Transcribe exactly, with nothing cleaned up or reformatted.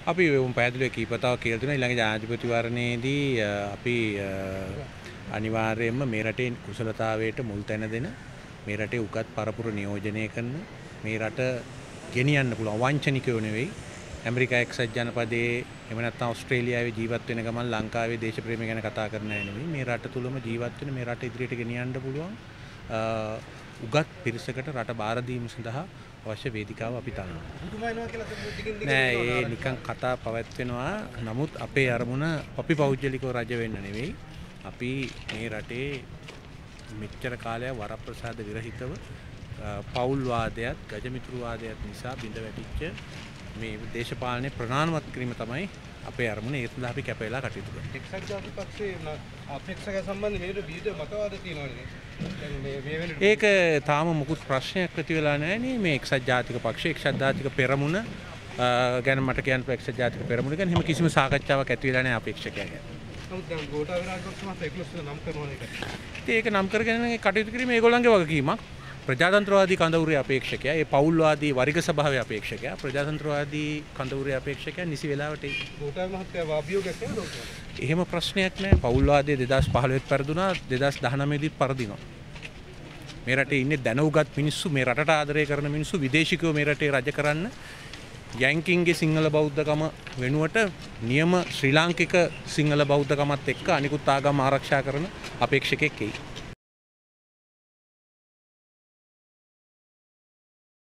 අපි පැහැදිලිව කීපතාවක් කියලා දෙනවා ඊළඟ ජනාධිපතිවරණයේදී අපි අනිවාර්යයෙන්ම මේ රටේ කුසලතාවයට මුල් තැන දෙන මේ රටේ උගත් පරපුර නියෝජනය කරන මේ රට ගෙනියන්න පුළුවන් වංචනිකයෝ නෙවෙයි ඇමරිකා එක්සත් ජනපදයේ එහෙම නැත්නම් ඕස්ට්‍රේලියාවේ ජීවත් වෙන ගමන් ලංකාවේ දේශප්‍රේමය ගැන කතා කරන අය නෙවෙයි මේ රට තුලම ජීවත් වෙන මේ රට ඉදිරියට ගෙනියන්න පුළුවන් උගත් පිරිසකට රට බාර දීම සඳහා අවශ්‍ය වේදිකාව අපි තනනවා. නෑ ඒ නිකන් කතා පවත්වනවා. නමුත් අපේ අරමුණ අපි පෞද්ගලිකව රජ වෙන්න නෙවෙයි. අපි මේ රටේ මෙච්චර කාලයක් වරප්‍රසාද විරහිතව පෞල් වාදයත් ගජමිතුරු වාදයත් නිසා බිඳ වැටිච්ච මේ දේශපාලනයේ ප්‍රණාමවත් කිරීම තමයි අපේ අරමුණ. ඒ සඳහා අපි කැප වෙලා කටයුතු කරනවා. එක්සත් ජාතික පක්ෂයේ අපේක්ෂක සම්බන්ධ විවිධ විවිධ මතවාද තියෙනවානේ. ඒක තාම මුකුත් ප්‍රශ්නයක් ඇති වෙලා නැහැ නේ. මේ එක්සත් ජාතික පක්ෂය එක්සත් ජාතික පෙරමුණ ගැන මට කියන්න එක්සත් ජාතික පෙරමුණ ගැන එහෙම කිසිම සාකච්ඡාවක් ඇති වෙලා නැහැ අපේක්ෂකයා ගැන. නමුත් දැන් ගෝඨාභය රාජපක්ෂ මහතා එක්ලොස් නම් කරනවා නේද? ඒක නම් කරගෙන කටයුතු කිරීම ඒගොල්ලන්ගේ වගකීමක්. ප්‍රජාතන්ත්‍රවාදී කඳවුරේ අපේක්ෂකයා, ඒ පෞල්වාදී වරිග සභාවේ අපේක්ෂකයා, ප්‍රජාතන්ත්‍රවාදී කඳවුරේ අපේක්ෂකයා නිසි වෙලාවට ගෝඨාභය මහත්තයා අභියෝගයක් කරනවා. එහෙම ප්‍රශ්නයක් නැහැ. පෞල්වාදයේ දෙදාස් පහළොව පෙරදුනා, දෙදාස් දහනවය දීත් පරදිනවා. මේ රටේ ඉන්නේ දැනුගත් මිනිස්සු, මේ රටට ආදරය කරන මිනිස්සු, විදේශිකයෝ මේ රටේ රජ කරන්න යැන්කින්ගේ සිංහල බෞද්ධකම වෙනුවට නියම ශ්‍රී ලාංකික සිංහල බෞද්ධකමත් එක්ක අනිකුත් ආගම් ආරක්ෂා කරන අපේක්ෂකෙක් එයි.